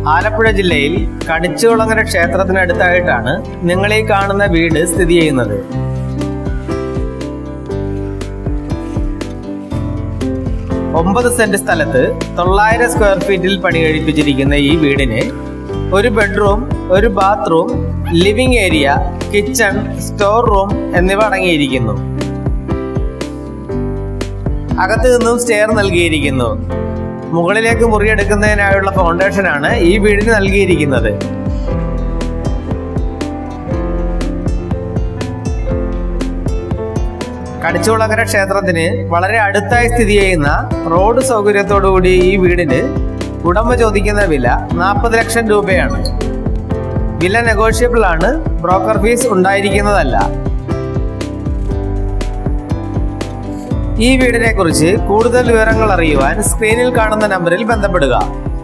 ആലപ്പുഴ ജില്ലയിൽ കണിച്ചുകുളങ്ങര ക്ഷേത്രത്തിനടുത്തായിട്ടാണ് നിങ്ങൾ ഈ കാണുന്ന വീട് സ്ഥിതി ചെയ്യുന്നത്. ഒമ്പത് സെന്റ് സ്ഥലത്ത് 900 സ്ക്വയർ ഫീറ്റിൽ പണി കഴിപ്പിച്ചിരിക്കുന്ന ഈ വീടിന് ഒരു ബെഡ്റൂം, ഒരു bathroom, living area, kitchen, store room എന്നിവ അടങ്ങിയിരിക്കുന്നു. അകത്തു നിന്നും സ്റ്റെയർ നൽകിയിരിക്കുന്നു. മുകളിലേക്ക് മുറിയെടുക്കുന്നതിനായുള്ള ഫൗണ്ടേഷനാണ് ഈ വീടിന് നൽകിയിരിക്കുന്നത്. കണിച്ചുകുളങ്ങര ക്ഷേത്രത്തിന് വളരെ അടുത്തായി സ്ഥിതി ചെയ്യുന്ന റോഡ് സൗകര്യത്തോടുകൂടി ഈ വീടിന് ഉടമ ചോദിക്കുന്ന വില 40 ലക്ഷം രൂപയാണ്. വില നെഗോഷ്യബിൾ ആണ്, ബ്രോക്കർ ഫീസ് ഉണ്ടായിരിക്കുന്നതല്ല. ഈ വീടിനെ കുറിച്ച് കൂടുതൽ വിവരങ്ങൾ അറിയുവാൻ സ്ക്രീനിൽ കാണുന്ന നമ്പറിൽ ബന്ധപ്പെടുക.